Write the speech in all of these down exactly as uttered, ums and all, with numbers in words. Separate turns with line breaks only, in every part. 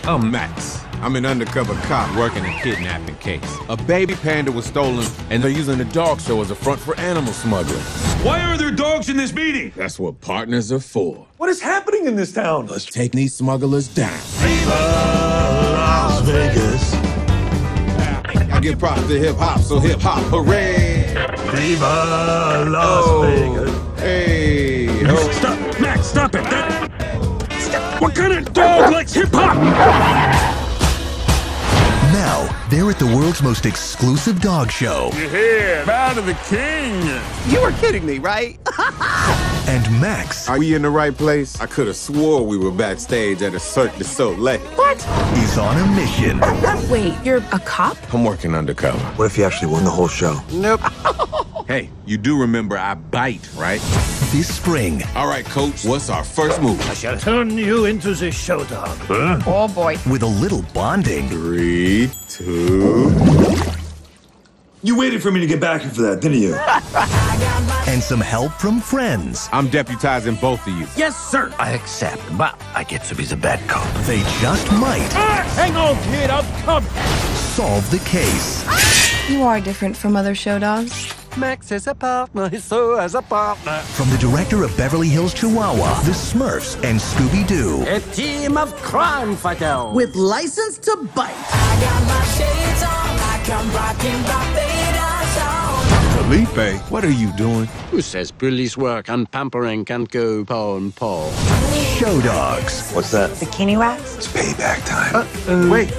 I'm Max. I'm an undercover cop working a kidnapping case. A baby panda was stolen, and they're using the dog show as a front for animal smuggling.
Why are there dogs in this meeting?
That's what partners are for.
What is happening in this town?
Let's take these smugglers down.
Viva Las Vegas.
I give props to hip-hop, so hip-hop, hooray!
Viva Las
Oh,
Vegas.
hey, ho.
Stop! Max, stop it! That... Stop. What kind of dog likes hip-hop?
Now, they're at the world's most exclusive dog show.
You hear? Bow to the king!
You were kidding me, right?
And Max
Are we in the right place? I could have swore we were backstage at a Cirque du Soleil.
What?
is on a mission.
Wait, you're a cop?
I'm working undercover.
What if you actually won the whole show?
Nope.
Hey, you do remember I bite, right?
This spring,
All right, coach, what's our first move?
I shall turn you into the show dog. Huh?
Oh boy.
with a little bonding
Three, two...
You waited for me to get back here for that, didn't you?
and some help from friends,
I'm deputizing both of you.
Yes, sir!
I accept, but I get to be the bad cop.
they just might
Hang on, kid, I'm coming!
solve the case.
You are different from other show dogs.
Max is a partner, he's so as a partner.
From the director of Beverly Hills Chihuahua, The Smurfs, and Scooby-Doo,
A team of crime fighters.
With license to bite.
Felipe, what are you doing?
Who says police work and pampering can't go paw and paw?
Show Dogs.
What's that?
Bikini wax?
It's payback time.
Wait,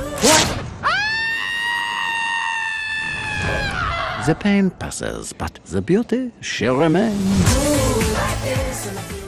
The pain passes, but the beauty, she remains.